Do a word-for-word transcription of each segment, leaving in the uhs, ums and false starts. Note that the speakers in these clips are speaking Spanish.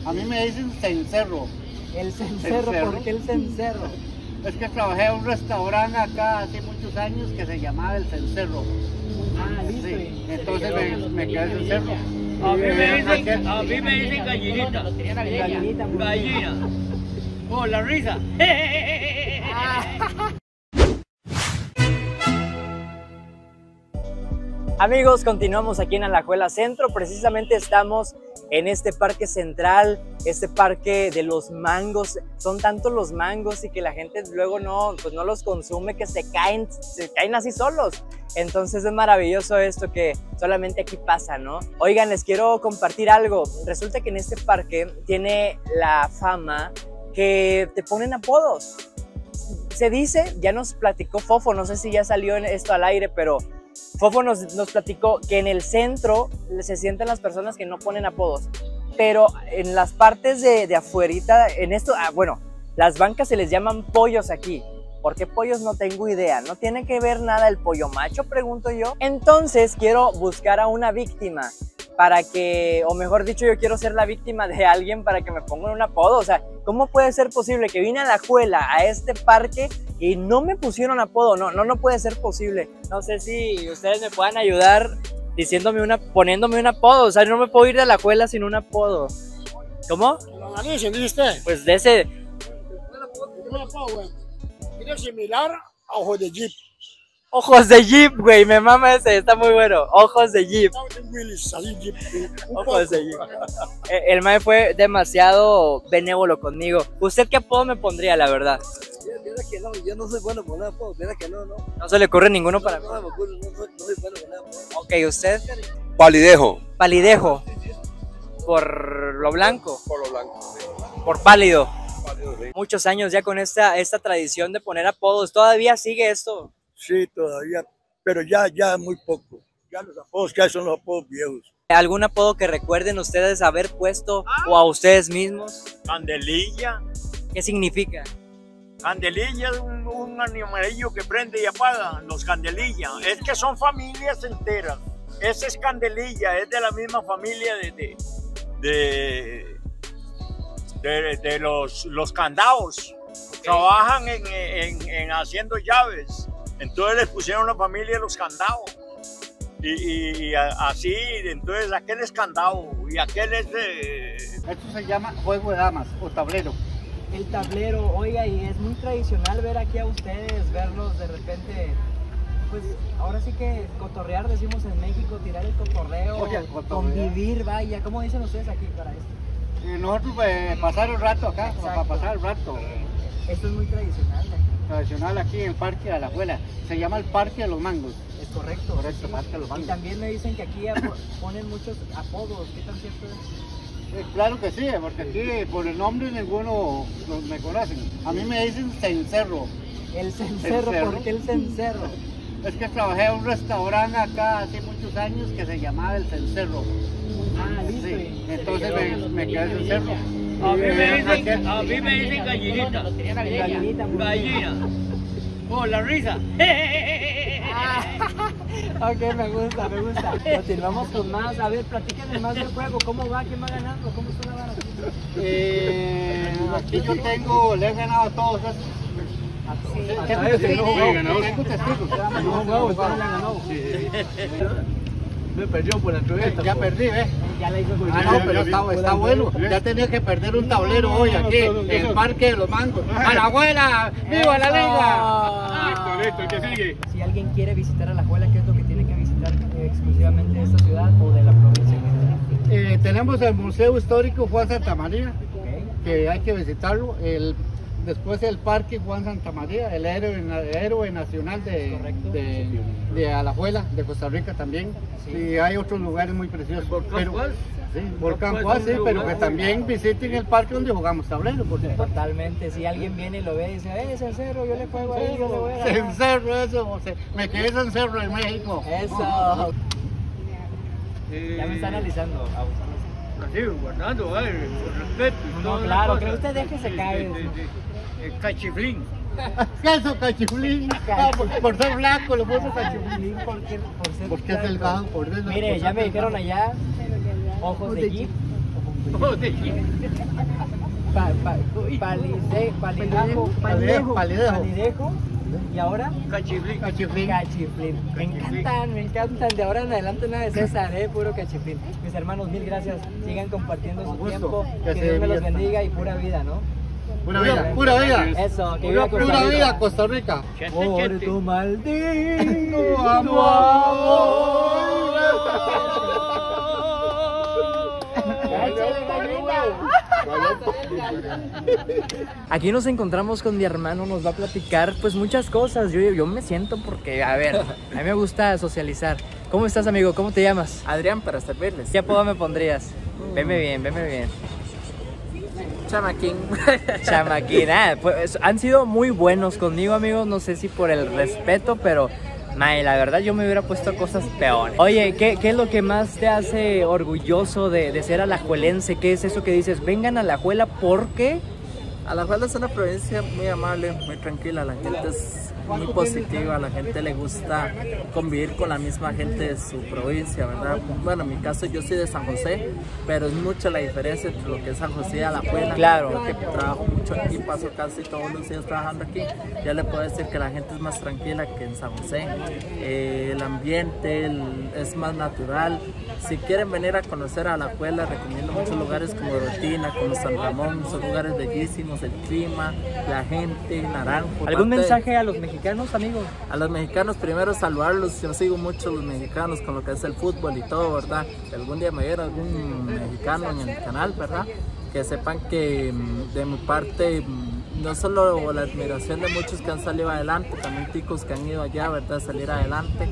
A mí me dicen cencerro. El cencerro, ¿Cencerro? ¿por qué el cencerro? Es que trabajé en un restaurante acá hace muchos años que se llamaba el cencerro. Ah, listo. Sí, entonces me, me quedé el cencerro. A mí me Eh, dicen, a mí me dicen gallinita. Gallinita, muy bien. Gallina. Con la risa. Amigos, continuamos aquí en Alajuela Centro. Precisamente estamos en este parque central, este parque de los mangos. Son tantos los mangos y que la gente luego no, pues no los consume, que se caen, se caen así solos. Entonces es maravilloso esto que solamente aquí pasa, ¿no? Oigan, les quiero compartir algo. Resulta que en este parque tiene la fama que te ponen apodos. Se dice, ya nos platicó Fofo, no sé si ya salió esto al aire, pero Fofo nos, nos platicó que en el centro se sienten las personas que no ponen apodos, pero en las partes de, de afuerita, en esto, ah, bueno, las bancas se les llaman pollos aquí. ¿Por qué pollos? No tengo idea. ¿No tiene que ver nada el pollo macho? Pregunto yo. Entonces quiero buscar a una víctima para que, o mejor dicho, yo quiero ser la víctima de alguien para que me pongan un apodo. O sea, ¿cómo puede ser posible que vine a Alajuela, a este parque, y no me pusieron apodo? No, no, no puede ser posible. No sé si ustedes me puedan ayudar diciéndome una, poniéndome un apodo. O sea, no me puedo ir de Alajuela sin un apodo. ¿Cómo? ¿Lo dicen, dice? Pues de ese... Un apodo, güey. Tiene similar a ojos de jeep. Ojos de jeep, güey, me mama ese, está muy bueno. Ojos de jeep. Willis, así jeep. Ojos de jeep. El mae fue demasiado benévolo conmigo. ¿Usted qué apodo me pondría, la verdad? Mira que no, yo no soy bueno por nada, apodo. Mira que no, no. No se le ocurre ninguno para mí. No, no, soy, no soy bueno por nada, apodo. Ok, ¿usted? Palidejo. Palidejo. Por lo blanco. Por lo blanco. Por pálido. Pálido, sí. Muchos años ya con esta, esta tradición de poner apodos. ¿Todavía sigue esto? Sí, todavía, pero ya, ya muy poco. Ya los apodos que hay son los apodos viejos. ¿Algún apodo que recuerden ustedes haber puesto o a ustedes mismos? Candelilla. ¿Qué significa? Candelilla es un, un animalillo que prende y apaga. Los candelilla. Es que son familias enteras. Ese es Candelilla, es de la misma familia de, de, de, de, de los, los candados. Okay. Trabajan en, en, en haciendo llaves. Entonces les pusieron la familia de los candados. Y, y, y así, entonces aquel es candado y aquel es de... Esto se llama juego de damas o tablero. El tablero, oiga, y es muy tradicional ver aquí a ustedes, verlos de repente, pues ahora sí que cotorrear, decimos en México, tirar el cotorreo, Oye, el cotorreo. convivir, vaya, ¿cómo dicen ustedes aquí para esto? Y nosotros eh, pasar el rato acá, Exacto. para pasar el rato. Esto es muy tradicional, ¿no? Tradicional aquí en el Parque de Alajuela. Se llama el Parque de los Mangos. Es correcto. Correcto, sí. Parque de los Y Mangos. también me dicen que aquí ponen muchos apodos, ¿qué tan cierto es? Eh, claro que sí, porque aquí por el nombre ninguno los me conocen. A mí me dicen cencerro. El cencerro, ¿Cencerro? ¿por qué el cencerro? Es que trabajé en un restaurante acá hace muchos años que se llamaba el cencerro. Ah, listo. Sí, entonces me, me quedé el cencerro. A mí me Eh, dicen, aquel- a mí me dicen gallinita. Gallinita, muy bien. Gallina. Con la risa. Ok, me gusta, me gusta. Continuamos con más. A ver, platíquenme más del juego. ¿Cómo va? ¿Quién va ganando? ¿Cómo está la vara? Eh, aquí yo tengo, le he ganado a todos estos. Tengo testigos, tengo testigos. Me perdió por la entrevista. Ya perdí, ¿ves? Ya la hizo. Ah, no, pero está, está bueno. Ya tenía que perder un tablero hoy aquí, en el Parque de los Mangos. ¡A la abuela! ¡Viva la liga! Listo, listo, ¿el que sigue? Si alguien quiere visitar Alajuela, ¿qué es lo que tiene que visitar eh, exclusivamente de esta ciudad o de la provincia en general? Eh, tenemos el Museo Histórico Juan Santa María, Okay. que hay que visitarlo. El, después el Parque Juan Santa María, el héroe, el héroe nacional de, de, de Alajuela, de Costa Rica también. Sí. Y hay otros lugares muy preciosos. ¿Volcán Juárez? Sí, Volcán ¿Cuál Juárez, es sí, un pero lugar? que también visiten el parque donde jugamos tablero. Porque Totalmente. Si alguien viene y lo ve y dice, ¡eh, cencerro! Yo le juego ahí, yo le voy a ganar. Cencerro, eso, o sea, me quedé cencerro en México. Eso. Ya me está analizando, abusando. Así, guardando, eh, con respeto. y No, todas las claro, cosas. que usted deje se Sí, cae. sí, sí, sí. El cachiflín. Eso, cachiflín. Ah, por, por ser blanco, lo puso cachiflín. Porque, por ser Porque es blanco. delgado, por delgado. Mire, por ya ser me dijeron delgado. allá, ojos de jeep. Pa, pa, palide, palidejo, Palidejo. palidejo, y ahora Cachiflín. Cachiflín. cachiflín. Me encantan, me encantan. De ahora en adelante nada de César, eh, puro cachiflín. Mis hermanos, mil gracias. Sigan compartiendo su Con gusto. tiempo. Que Que se Dios me los diviertan. bendiga y pura vida, ¿no? Pura vida, pura vida. Eso, que viva Costa Pura Rica. vida, Costa Rica. Por tu maldito Aquí nos encontramos con mi hermano, nos va a platicar pues muchas cosas. Yo, yo me siento porque, a ver, a mí me gusta socializar. ¿Cómo estás, amigo? ¿Cómo te llamas? Adrián, para servirles. ¿Qué apodo me pondrías? Veme bien, veme bien. Chamaquín. Chamaquín, ah, pues han sido muy buenos conmigo, amigos. No sé si por el respeto, pero mae, la verdad yo me hubiera puesto cosas peores. Oye, ¿qué, qué es lo que más te hace orgulloso de, de ser alajuelense? ¿Qué es eso que dices? Vengan a Alajuela porque... Alajuela es una provincia muy amable, muy tranquila, la gente es muy positiva, a la gente le gusta convivir con la misma gente de su provincia, ¿verdad? Bueno, en mi caso yo soy de San José, pero es mucha la diferencia entre lo que es San José y Alajuela. Claro. Yo que trabajo mucho aquí, paso casi todos los días trabajando aquí, ya le puedo decir que la gente es más tranquila que en San José. Eh, el ambiente el, es más natural. Si quieren venir a conocer a Alajuela, recomiendo muchos lugares como Rotina, como San Ramón, son lugares bellísimos, el clima, la gente, Naranjo. ¿Algún Aparte, mensaje a los mexicanos, amigos? a los mexicanos, primero saludarlos, yo sigo mucho a los mexicanos con lo que es el fútbol y todo, ¿verdad? Si algún día me viera algún mexicano en el canal, ¿verdad? Que sepan que de mi parte no solo la admiración de muchos que han salido adelante, también ticos que han ido allá, ¿verdad? Salir adelante.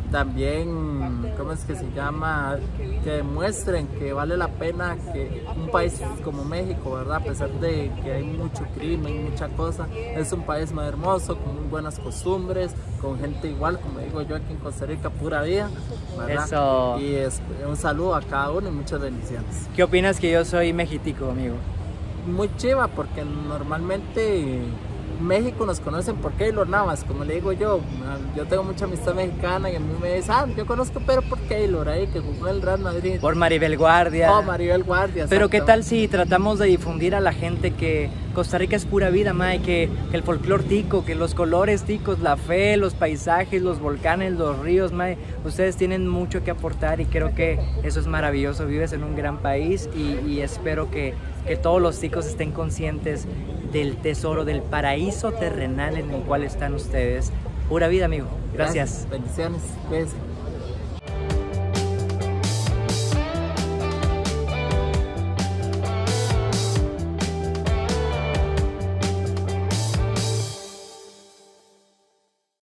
También, ¿cómo es que se llama? Que demuestren que vale la pena que un país como México, ¿verdad? A pesar de que hay mucho crimen, mucha cosa, es un país muy hermoso, con muy buenas costumbres, con gente igual, como digo yo aquí en Costa Rica, pura vida, ¿verdad? Eso. Y es, un saludo a cada uno y muchas bendiciones. ¿Qué opinas que yo soy mexitico, amigo? Muy chiva, porque normalmente México nos conocen por Keylor Navas, como le digo yo. Yo tengo mucha amistad mexicana y a mí me dicen, ah, yo conozco pero por Keylor, ahí que jugó en el Real Madrid. Por Maribel Guardia. Oh, Maribel Guardia. Pero qué exacto. tal si tratamos de difundir a la gente que Costa Rica es pura vida, mae, que, que el folclor tico, que los colores ticos, la fe, los paisajes, los volcanes, los ríos, mae, ustedes tienen mucho que aportar y creo que eso es maravilloso. Vives en un gran país y, y espero que, que todos los ticos estén conscientes del tesoro, del paraíso terrenal en el cual están ustedes. Pura vida, amigo. Gracias. Gracias. Bendiciones. Cuídense.